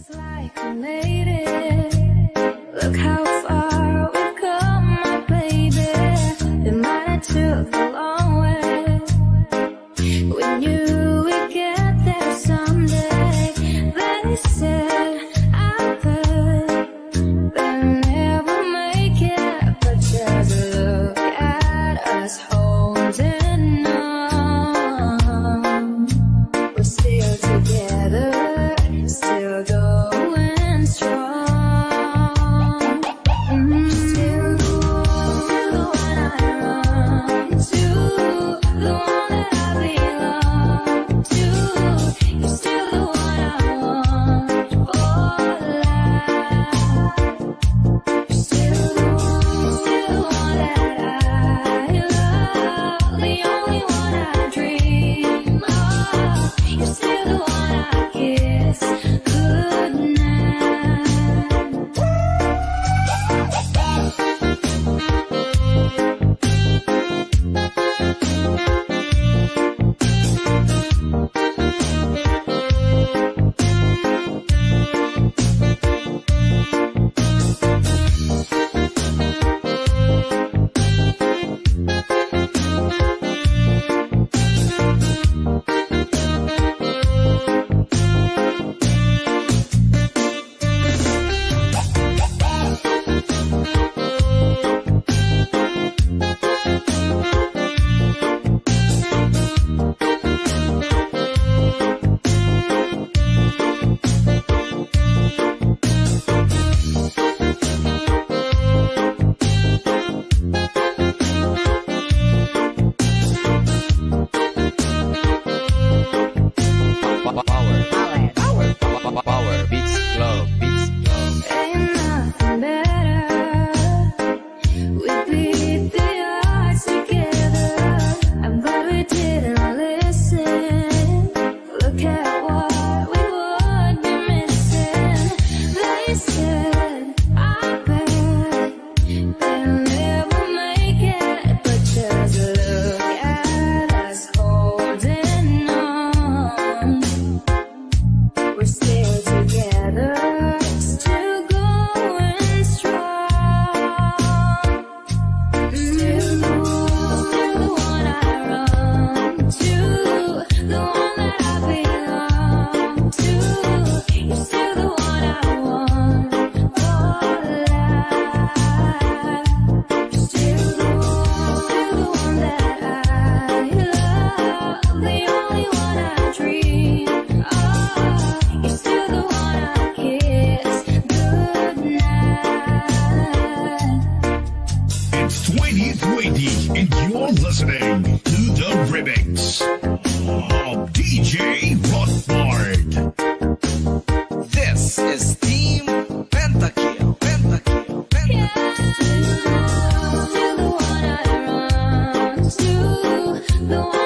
like we made it. Look how far we've come, my baby. It might have took a long way. We knew we'd get there someday. They said I bet they'll never make it, but just look at us holding on. We're still together, still going strong. Still the one I run to, the one that I belong to. You're still the one I want for life. You're still the one that I love, the only one I dream of. You're still the one I kiss goodnight. Power beats club, beats club. Ain't nothing better. We beat the odds together. I'm glad we didn't listen. Look at what we would be missing. They said I bet they'll never make it, but just look at us holding on. We're still together, still going strong. Still the one I run to, the one that I belong to. You're still the one I want for life. You're still the one that I love, the only one I dream of. You're still the one I kiss goodnight. It's 2020 and you're listening to the remix of DJ Rothbard. This is Team Pentakill, Pentakill, Yeah, Pentakill. still the one I run to, the one